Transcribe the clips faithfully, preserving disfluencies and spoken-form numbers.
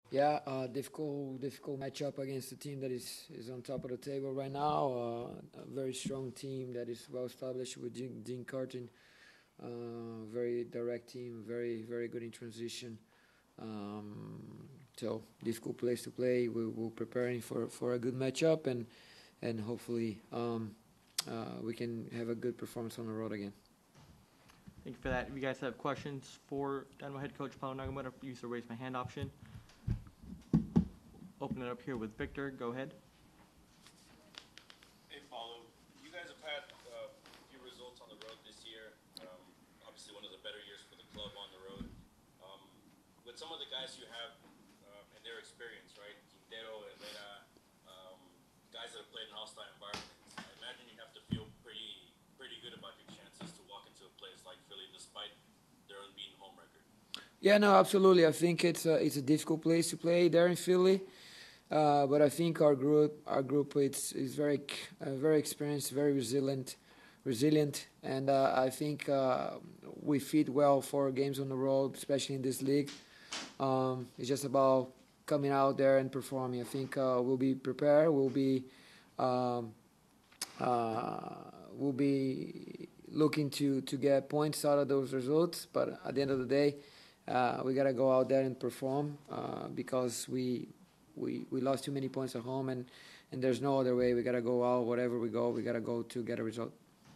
Yeah, uh, difficult, difficult matchup against a team that is, is on top of the table right now. Uh, a very strong team that is well established with Dean, Dean Carton. Uh, very direct team, very very good in transition. Um, so difficult place to play. We, we're preparing for, for a good matchup, and and hopefully um, uh, we can have a good performance on the road again. Thank you for that. If you guys have questions for Dynamo head coach Paulo Nagamura, use the raise my hand option. Open it up here with Victor. Go ahead. Hey, Paulo. You guys have had uh, a few results on the road this year. Um, obviously, one of the better years for the club on the road. Um, with some of the guys you have uh, and their experience, right? Quintero, Herrera, um, guys that have played in hostile environments. I imagine you have to feel pretty, pretty good about your chances to walk into a place like Philly, despite their unbeaten home record. Yeah, no, absolutely. I think it's a, it's a difficult place to play there in Philly. Uh, but I think our group, our group, it's is very, uh, very experienced, very resilient, resilient, and uh, I think uh, we fit well for games on the road, especially in this league. Um, it's just about coming out there and performing. I think uh, we'll be prepared. We'll be, um, uh, we'll be looking to to get points out of those results. But at the end of the day, uh, we gotta go out there and perform uh, because we we we lost too many points at home, and and there's no other way. We gotta go out whatever we go. We gotta go to get a result.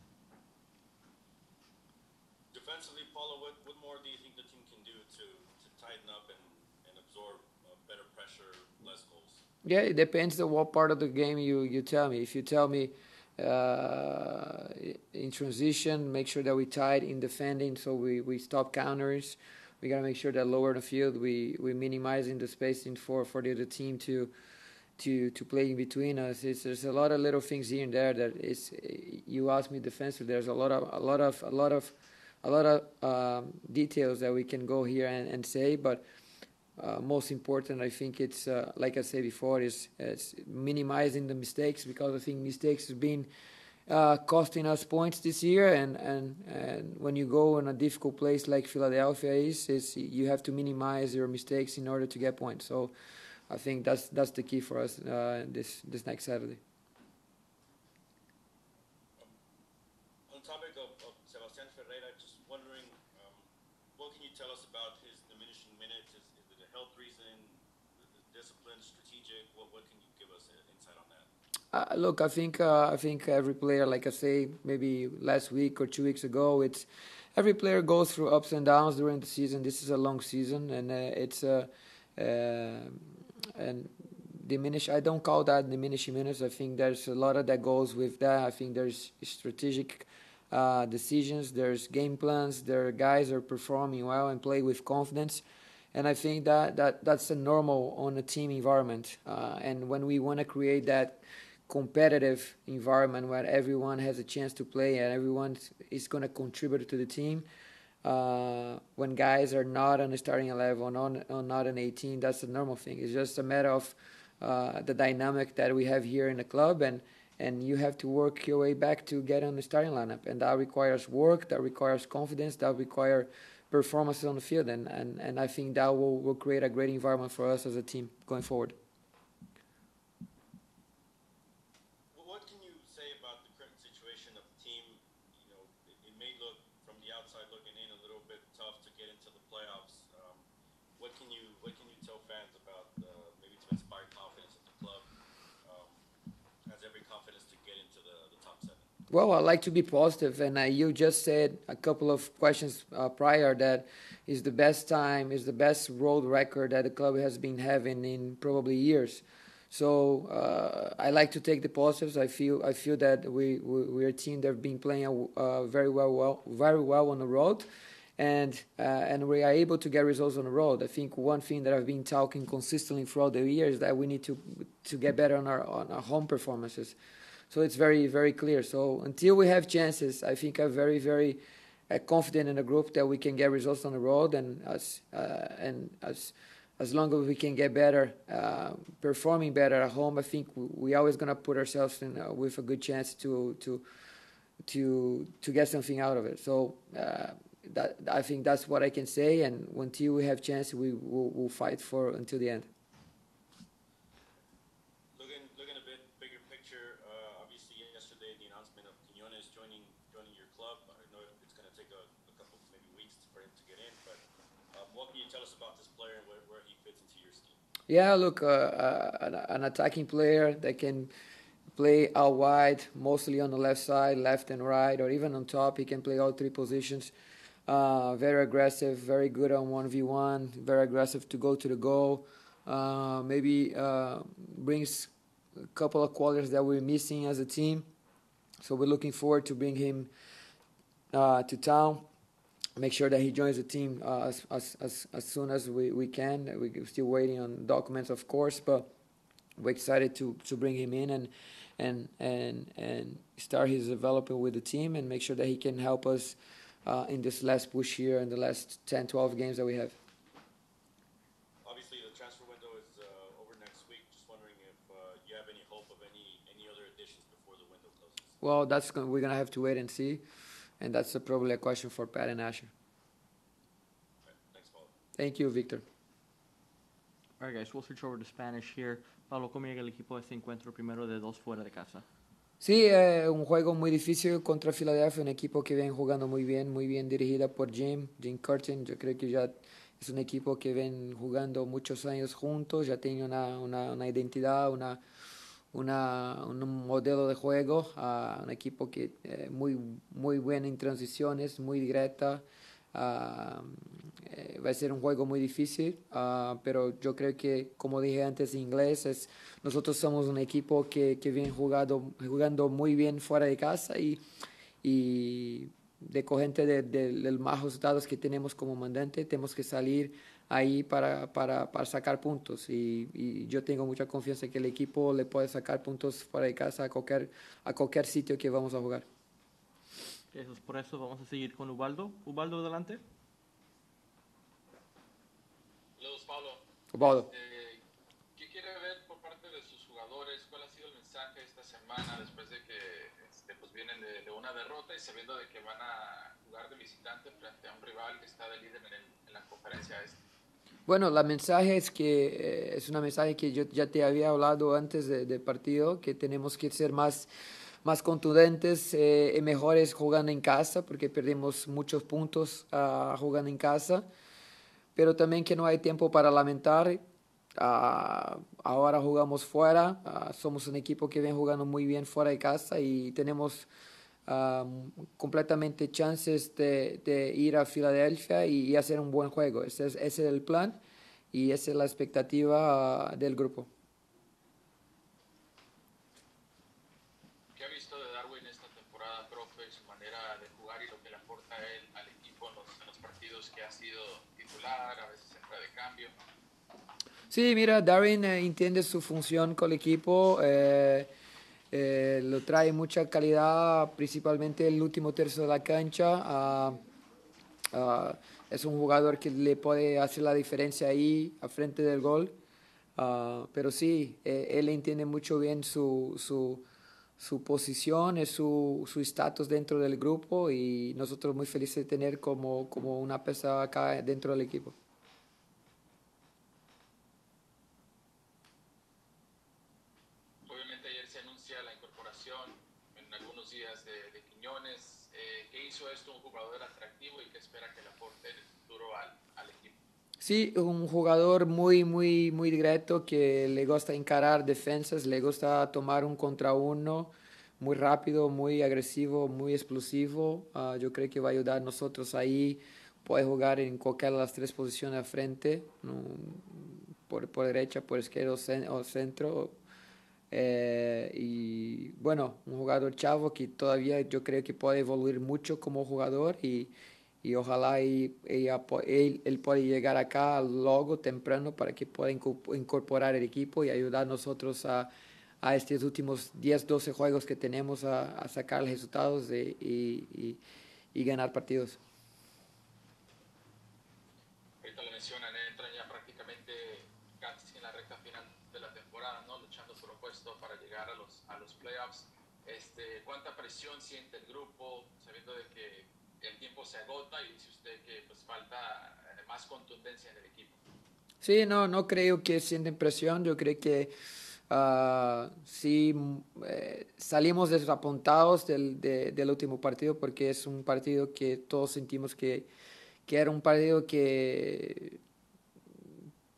Defensively, Paulo, what, what more do you think the team can do to, to tighten up and, and absorb uh, better pressure, less goals? Yeah, it depends on what part of the game you you tell me. If you tell me uh, in transition, make sure that we tight in defending, so we, we stop counters. We gotta make sure that lower the field, we we minimizing the spacing for, for the other team to to to play in between us. It's, there's a lot of little things here and there that is. You ask me defensively. There's a lot of a lot of a lot of a lot of um, details that we can go here and, and say, but uh, most important, I think it's uh, like I said before, is, is minimizing the mistakes, because I think mistakes have been uh, costing us points this year. And, and, and when you go in a difficult place like Philadelphia is, is you have to minimize your mistakes in order to get points. So I think that's that's the key for us uh, this this next Saturday. On the topic of, of Sebastian Ferreira, just wondering, um, what can you tell us about his diminishing minutes? Is, is it a health reason, discipline, strategic? What, what can you give us insight on that? Uh, look, I think uh, I think every player, like I say, maybe last week or two weeks ago, it's every player goes through ups and downs during the season. This is a long season, and uh, it's uh, uh, and diminish. I don't call that diminishing minutes. I think there's a lot of that goes with that. I think there's strategic uh, decisions. There's game plans. There guys are performing well and play with confidence. And I think that, that that's a normal on a team environment. Uh, and when we want to create that competitive environment where everyone has a chance to play and everyone is going to contribute to the team, uh, when guys are not on the starting eleven or not, or not an eighteen, that's a normal thing. It's just a matter of uh, the dynamic that we have here in the club, and and you have to work your way back to get on the starting lineup, and that requires work, that requires confidence, that requires performance on the field, and, and, and I think that will, will create a great environment for us as a team going forward. What can you say about the current situation of the team? You know, it, it may look from the outside looking in a little bit tough to get into the playoffs. Um, what can you what can you tell fans about uh, maybe to inspire confidence at the club? Um, has every confidence to get into the, the top seven? Well, I like to be positive, and uh, you just said a couple of questions uh, prior that is the best time, is the best road record that the club has been having in probably years. So uh, I like to take the positives. I feel I feel that we, we we're a team that have been playing uh, very well, well very well on the road, and uh, and we are able to get results on the road. I think one thing that I've been talking consistently throughout the years is that we need to to get better on our on our home performances. So it's very, very clear. So until we have chances, I think I'm very, very uh, confident in the group that we can get results on the road, and as uh, and as as long as we can get better, uh, performing better at home, I think we always gonna put ourselves in uh, with a good chance to to to to get something out of it. So uh, that I think that's what I can say. And until we have chance, we will we'll fight for until the end. tell us about this player and where, where he fits into your scheme? Yeah, look, uh, uh, an, an attacking player that can play out wide, mostly on the left side, left and right, or even on top. He can play all three positions. Uh, very aggressive, very good on one v one, very aggressive to go to the goal. Uh, maybe uh, brings a couple of qualities that we're missing as a team. So we're looking forward to bring him uh, to town. Make sure that he joins the team uh, as, as, as, as soon as we, we can. We're still waiting on documents, of course, but we're excited to, to bring him in and, and, and, and start his development with the team and make sure that he can help us uh, in this last push here in the last ten, twelve games that we have. Obviously, the transfer window is uh, over next week. Just wondering if uh, you have any hope of any, any other additions before the window closes. Well, that's gonna, we're going to have to wait and see, and that's uh, probably a question for Pat and Asher. Right. Thanks, Paulo. Thank you, Victor. All right, guys, we'll switch over to Spanish here. Pablo, ¿cómo llega el equipo a este encuentro primero de dos fuera de casa? Sí, eh, un juego muy difícil contra Filadelfia, un equipo que viene jugando muy bien, muy bien dirigida por Jim, Jim Curtin. Yo creo que ya es un equipo que ven jugando muchos años juntos, ya tiene una, una, una identidad, una, una, un modelo de juego, uh, un equipo que eh, muy, muy bueno en transiciones, muy directa. Uh, eh, va a ser un juego muy difícil, uh, pero yo creo que, como dije antes en inglés, es, nosotros somos un equipo que, que viene jugando, jugando muy bien fuera de casa y, y de corriente de, de, de los más resultados que tenemos como mandante, tenemos que salir ahí para, para, para sacar puntos y, y yo tengo mucha confianza que el equipo le puede sacar puntos fuera de casa a cualquier, a cualquier sitio que vamos a jugar. Eso es por eso. Vamos a seguir con Ubaldo. Ubaldo, adelante. Saludos, Pablo. Ubaldo. Este, ¿Qué quiere ver por parte de sus jugadores? ¿Cuál ha sido el mensaje esta semana después de que este, pues vienen de, de una derrota y sabiendo de que van a jugar de visitante frente a un rival que está de líder en, el, en la conferencia este? Bueno, la mensaje es que eh, es una mensaje que yo ya te había hablado antes del de partido, que tenemos que ser más más contundentes eh, y mejores jugando en casa, porque perdimos muchos puntos uh, jugando en casa, pero también que no hay tiempo para lamentar. Uh, ahora jugamos fuera, uh, somos un equipo que viene jugando muy bien fuera de casa y tenemos uh, completamente chances de, de ir a Filadelfia y, y hacer un buen juego. Ese es, ese es el plan y esa es la expectativa uh, del grupo. A veces entra de cambio. Sí, mira, Darwin eh, entiende su función con el equipo, eh, eh, lo trae mucha calidad, principalmente el último tercio de la cancha. Uh, uh, es un jugador que le puede hacer la diferencia ahí, a frente del gol. Uh, pero sí, eh, él entiende mucho bien su, su, su posición, y su estatus dentro del grupo y nosotros muy felices de tener como, como una pieza acá dentro del equipo. Obviamente ayer se anuncia la incorporación en algunos días de, de Quiñones. Eh, ¿Qué hizo esto un jugador atractivo y qué espera que le aporte en el futuro al, al equipo? Sí, un jugador muy, muy, muy directo que le gusta encarar defensas, le gusta tomar un contra uno, muy rápido, muy agresivo, muy explosivo. Uh, yo creo que va a ayudar a nosotros ahí. Puede jugar en cualquiera de las tres posiciones al frente, ¿no? por, por derecha, por izquierda o centro. Eh, y bueno, un jugador chavo que todavía yo creo que puede evoluir mucho como jugador y y ojalá y, y, él, él pueda llegar acá luego temprano para que pueda incorporar el equipo y ayudar a nosotros a, a estos últimos diez, doce juegos que tenemos a, a sacar resultados de, y, y, y ganar partidos. Ahorita lo mencionan, entran ya prácticamente casi en la recta final de la temporada, ¿no? Luchando por un puesto para llegar a los, a los playoffs. Este, ¿Cuánta presión siente el grupo sabiendo de que el tiempo se agota y dice usted que pues falta más contundencia en el equipo? Sí, no, no creo que sienten presión. Yo creo que uh, sí eh, salimos desapuntados del, de, del último partido porque es un partido que todos sentimos que, que era un partido que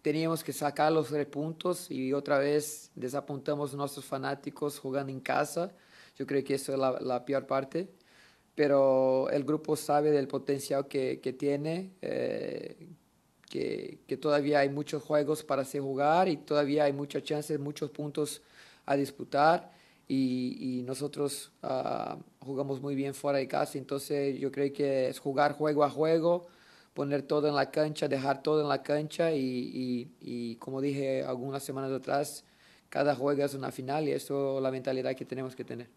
teníamos que sacar los tres puntos y otra vez desapuntamos a nuestros fanáticos jugando en casa. Yo creo que eso es la, la peor parte. Pero el grupo sabe del potencial que, que tiene, eh, que, que todavía hay muchos juegos para hacer jugar y todavía hay muchas chances, muchos puntos a disputar y, y nosotros uh, jugamos muy bien fuera de casa, entonces yo creo que es jugar juego a juego, poner todo en la cancha, dejar todo en la cancha y, y, y como dije algunas semanas atrás, cada juego es una final y eso es la mentalidad que tenemos que tener.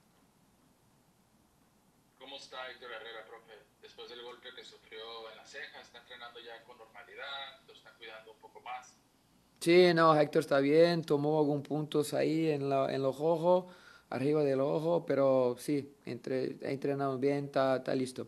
¿Cómo está Héctor Herrera, profe? Después del golpe que sufrió en la ceja, ¿está entrenando ya con normalidad? ¿Lo está cuidando un poco más? Sí, no, Héctor está bien, tomó algunos puntos ahí en, la, en los ojos, arriba del ojo, pero sí, entre, ha entrenado bien, está, está listo.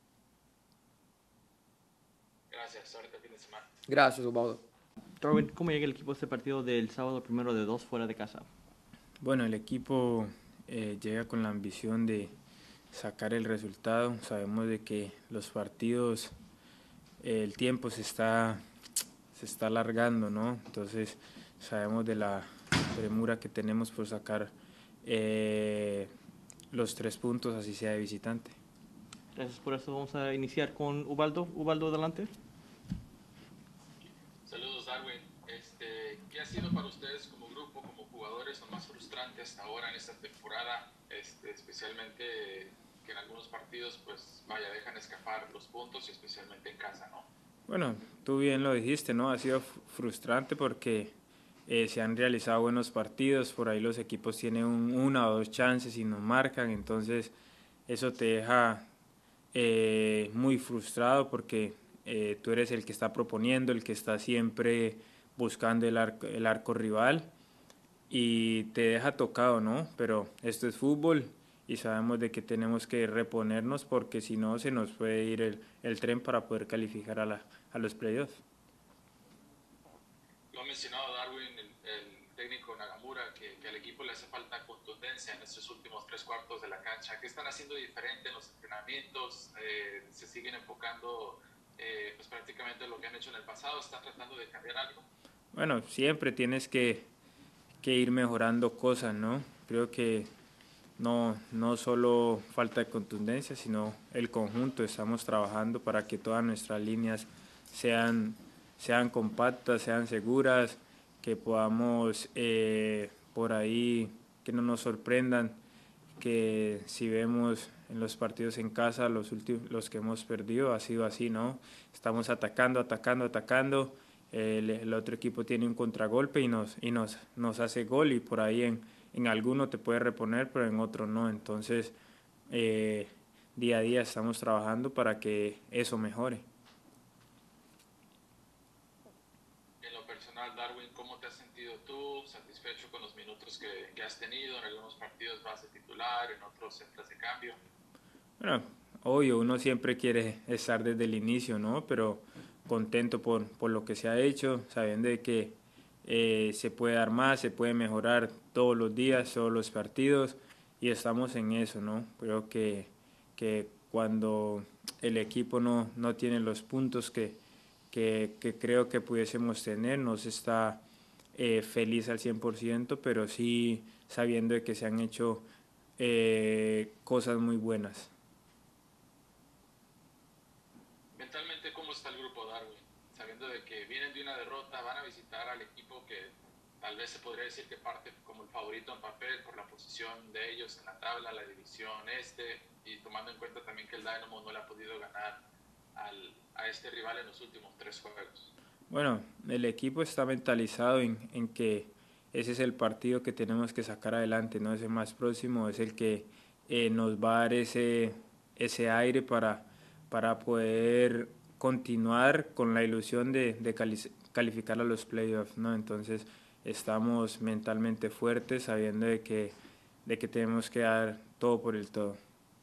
Gracias, suerte fin de semana. Gracias, Ubaldo. Darwin, ¿cómo llega el equipo a este partido del sábado primero de dos fuera de casa? Bueno, el equipo eh, llega con la ambición de sacar el resultado. Sabemos de que los partidos, eh, el tiempo se está, se está alargando, ¿no? Entonces sabemos de la premura que tenemos por sacar eh, los tres puntos, así sea de visitante. Gracias por eso. Vamos a iniciar con Ubaldo. Ubaldo, adelante. Saludos, Darwin. Este, ¿Qué ha sido para ustedes como grupo, como jugadores, lo más frustrante hasta ahora en esta temporada? Este, especialmente que en algunos partidos, pues, vaya, dejan escapar los puntos y especialmente en casa, ¿no? Bueno, tú bien lo dijiste, ¿no? Ha sido frustrante porque eh, se han realizado buenos partidos, por ahí los equipos tienen un, una o dos chances y no marcan, entonces eso te deja eh, muy frustrado porque eh, tú eres el que está proponiendo, el que está siempre buscando el arco, el arco rival y te deja tocado, ¿no? Pero esto es fútbol y sabemos de que tenemos que reponernos porque si no se nos puede ir el, el tren para poder calificar a, la, a los playoffs. Lo ha mencionado Darwin, el, el técnico Nagamura, que, que al equipo le hace falta contundencia en estos últimos tres cuartos de la cancha. ¿Qué están haciendo diferente en los entrenamientos? Eh, ¿Se siguen enfocando eh, pues prácticamente lo que han hecho en el pasado? ¿Están tratando de cambiar algo? Bueno, siempre tienes que, que ir mejorando cosas, ¿no? Creo que no, no solo falta de contundencia, sino el conjunto. Estamos trabajando para que todas nuestras líneas sean, sean compactas, sean seguras, que podamos eh, por ahí, que no nos sorprendan, que si vemos en los partidos en casa, los, últimos, los que hemos perdido, ha sido así, ¿no? Estamos atacando, atacando, atacando, el, el otro equipo tiene un contragolpe y nos, y nos, nos hace gol y por ahí en en alguno te puede reponer, pero en otro no. Entonces, eh, día a día estamos trabajando para que eso mejore. En lo personal, Darwin, ¿cómo te has sentido tú? ¿Satisfecho con los minutos que, que has tenido? En algunos partidos vas de titular, en otros entras de cambio. Bueno, obvio, uno siempre quiere estar desde el inicio, ¿no? Pero contento por, por lo que se ha hecho, sabiendo de que Eh, se puede dar más, se puede mejorar todos los días, todos los partidos y estamos en eso, ¿no? Creo que, que cuando el equipo no, no tiene los puntos que, que, que creo que pudiésemos tener, no se está eh, feliz al cien por ciento, pero sí sabiendo de que se han hecho eh, cosas muy buenas. Mentalmente, ¿cómo está el grupo, Darwin? Sabiendo de que vienen de una derrota, van a visitar al equipo que tal vez se podría decir que parte como el favorito en papel por la posición de ellos en la tabla, la división este, y tomando en cuenta también que el Dynamo no le ha podido ganar al, a este rival en los últimos tres juegos. Bueno, el equipo está mentalizado en, en que ese es el partido que tenemos que sacar adelante, ¿no? Ese más próximo es el que eh, nos va a dar ese, ese aire para, para poder continuar con la ilusión de, de calificar a los playoffs, ¿no? Entonces estamos mentalmente fuertes sabiendo de que, de que tenemos que dar todo por el todo.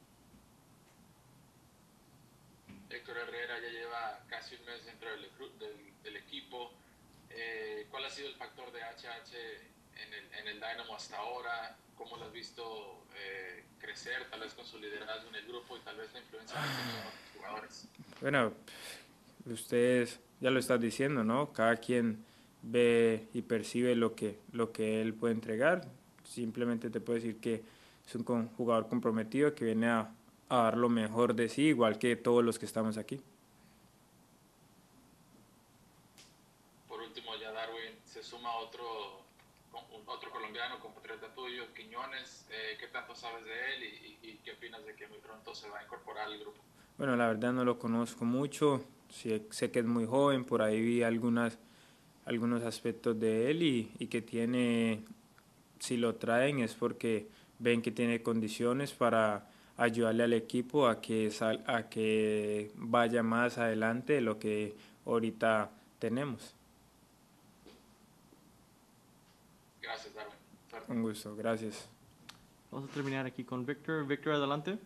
Héctor Herrera ya lleva casi un mes dentro del, del, del equipo. Eh, ¿Cuál ha sido el factor de H H en el, en el Dynamo hasta ahora? ¿Cómo lo has visto eh, crecer, tal vez con su liderazgo en el grupo y tal vez la influencia que ha tenido en otros jugadores? Bueno, ustedes ya lo estás diciendo, ¿no? Cada quien ve y percibe lo que, lo que él puede entregar. Simplemente te puedo decir que es un con- jugador comprometido que viene a, a dar lo mejor de sí, igual que todos los que estamos aquí. Por último, ya Darwin, se suma otro, otro colombiano, compatriota tuyo, Quiñones. Eh, ¿Qué tanto sabes de él y, y, y qué opinas de que muy pronto se va a incorporar al grupo? Bueno, la verdad no lo conozco mucho, sí, sé que es muy joven, por ahí vi algunas, algunos aspectos de él y, y que tiene, si lo traen es porque ven que tiene condiciones para ayudarle al equipo a que, sal, a que vaya más adelante de lo que ahorita tenemos. Gracias, Darwin. Suerte. Un gusto, gracias. Vamos a terminar aquí con Víctor. Víctor, adelante.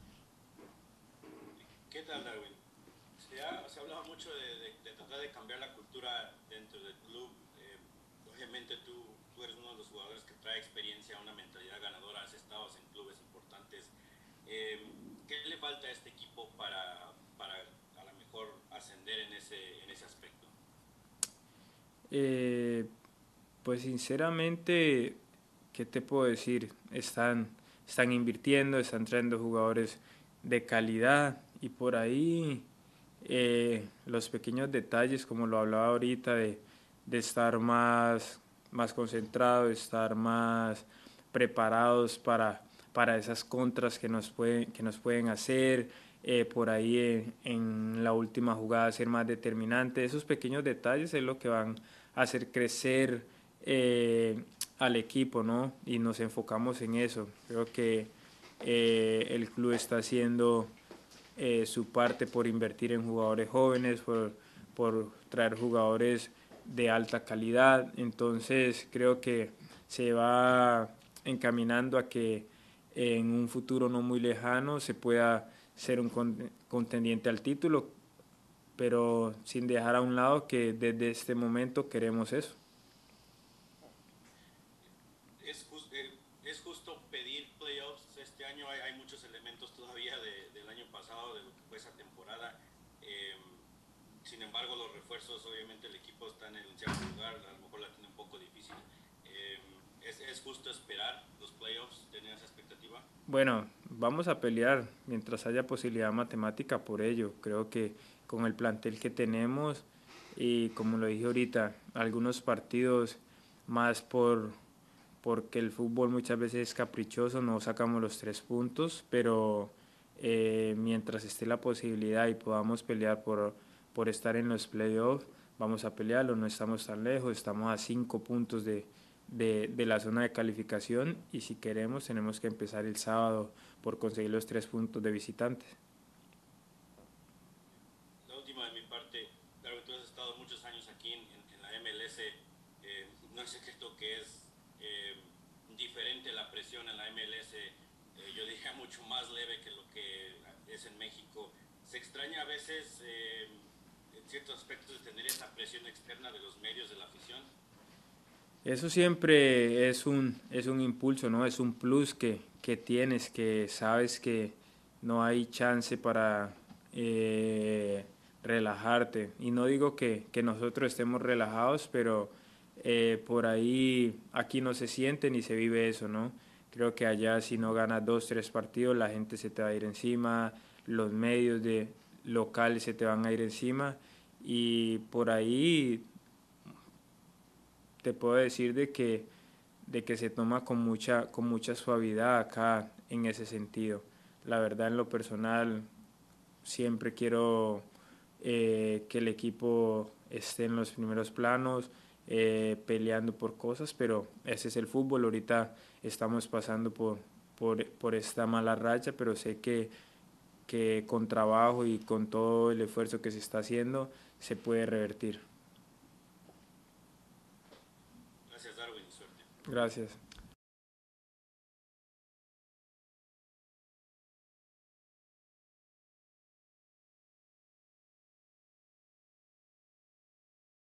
¿Qué tal, Darwin? Se ha, se ha hablado mucho de, de, de tratar de cambiar la cultura dentro del club. Eh, obviamente tú, tú eres uno de los jugadores que trae experiencia, una mentalidad ganadora, has estado en clubes importantes. Eh, ¿Qué le falta a este equipo para, para a lo mejor ascender en ese, en ese aspecto? Eh, pues sinceramente, ¿qué te puedo decir? Están, están invirtiendo, están trayendo jugadores de calidad y por ahí eh, los pequeños detalles, como lo hablaba ahorita, de, de estar más, más concentrados, estar más preparados para, para esas contras que nos pueden, que nos pueden hacer, eh, por ahí en, en la última jugada ser más determinante. Esos pequeños detalles es lo que van a hacer crecer eh, al equipo, ¿no? Y nos enfocamos en eso. Creo que eh, el club está haciendo eh, su parte por invertir en jugadores jóvenes, por, por traer jugadores de alta calidad. Entonces creo que se va encaminando a que en un futuro no muy lejano se pueda ser un contendiente al título, pero sin dejar a un lado que desde este momento queremos eso. ¿Es, just, eh, ¿Es justo pedir playoffs este año? Hay, hay muchos elementos todavía de, del año pasado, de lo que fue esa temporada. Eh, sin embargo, los refuerzos, obviamente el equipo está en el onceavo lugar, a lo mejor la tiene un poco difícil. Eh, ¿es, ¿Es justo esperar los playoffs, tener esa expectativa? Bueno, vamos a pelear mientras haya posibilidad matemática por ello. Creo que con el plantel que tenemos y como lo dije ahorita, algunos partidos más por porque el fútbol muchas veces es caprichoso, no sacamos los tres puntos, pero eh, mientras esté la posibilidad y podamos pelear por, por estar en los playoffs, vamos a pelearlo, no estamos tan lejos, estamos a cinco puntos de, de, de la zona de calificación y si queremos tenemos que empezar el sábado por conseguir los tres puntos de visitantes. La última de mi parte, Darwin, tú has estado muchos años aquí en, en, en la M L S, eh, no es secreto que es eh, diferente la presión en la M L S, eh, yo diría mucho más leve que lo que es en México. ¿Se extraña a veces eh, en ciertos aspectos de tener esa presión externa de los medios, de la afición? Eso siempre es un, es un impulso, ¿no? Es un plus que, que tienes, que sabes que no hay chance para eh, relajarte. Y no digo que, que nosotros estemos relajados, pero eh, por ahí aquí no se siente ni se vive eso, ¿no? Creo que allá si no ganas dos, tres partidos, la gente se te va a ir encima, los medios de locales se te van a ir encima y por ahí te puedo decir de que, de que se toma con mucha, con mucha suavidad acá en ese sentido. La verdad en lo personal siempre quiero eh, que el equipo esté en los primeros planos, eh, peleando por cosas, pero ese es el fútbol. Ahorita estamos pasando por, por, por esta mala racha, pero sé que, que con trabajo y con todo el esfuerzo que se está haciendo se puede revertir. Gracias, Darwin, y suerte. Gracias.